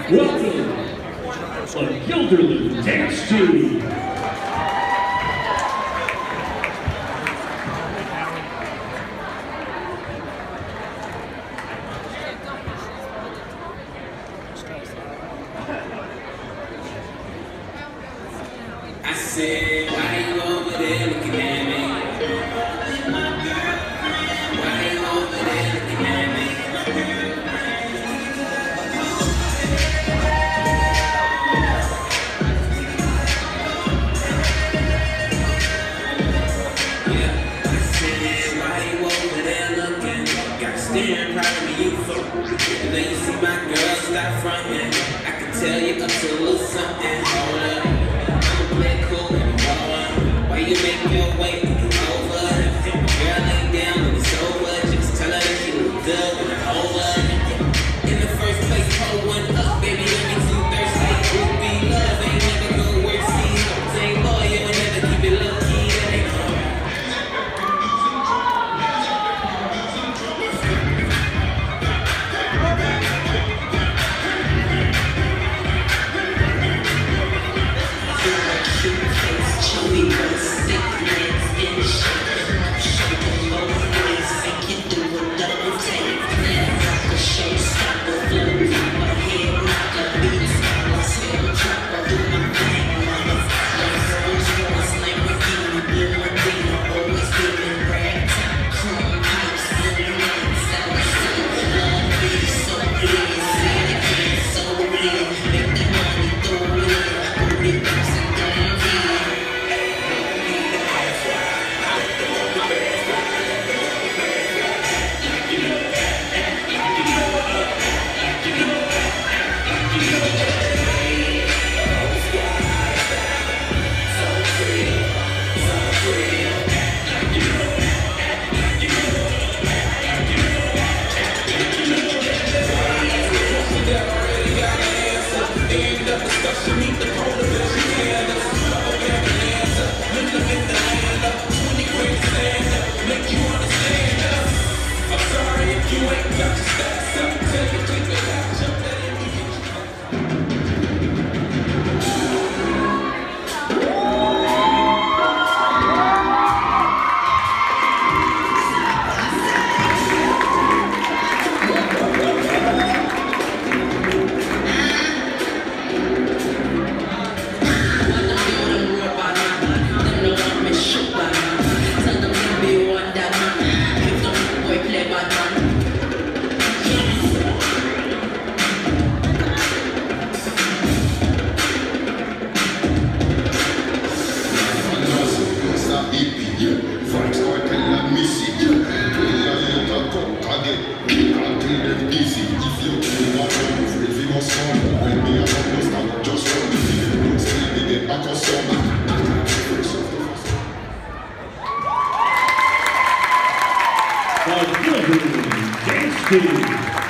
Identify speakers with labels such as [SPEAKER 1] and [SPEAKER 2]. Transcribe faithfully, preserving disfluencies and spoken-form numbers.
[SPEAKER 1] Welcome, a Gilderland Dance Team.
[SPEAKER 2] I said, why you over there looking at me? Why you over there looking at me? Yeah, I said, why you over there looking? Got staring proud of me, you for. And then you see my girl stop fronting. I can tell you up to a little something. Hold up. Play cool and roll. Why you make your way over? Girl, lay down when it's over. Just tell her that she look good when it's over. In the first place, pull one up, baby. Let me too thirsty. Groupie love ain't never go worse. See, same boy, you will never keep it low key. That ain't show me what's sick, legs in shape. Show them both ways, make you do a double take. Like a showstopper, flow from my head, like a beat scholar, tail dropper, do my thing, motherfucker. Rolls Royce, Lamborghini, blue Medina, always giving ragtime, chrome pipes, blue lights, outside. Love me, so lit, say it again, so lit. Make that money, throw it in, put it back and down here.
[SPEAKER 1] The Gilderland Dance Team.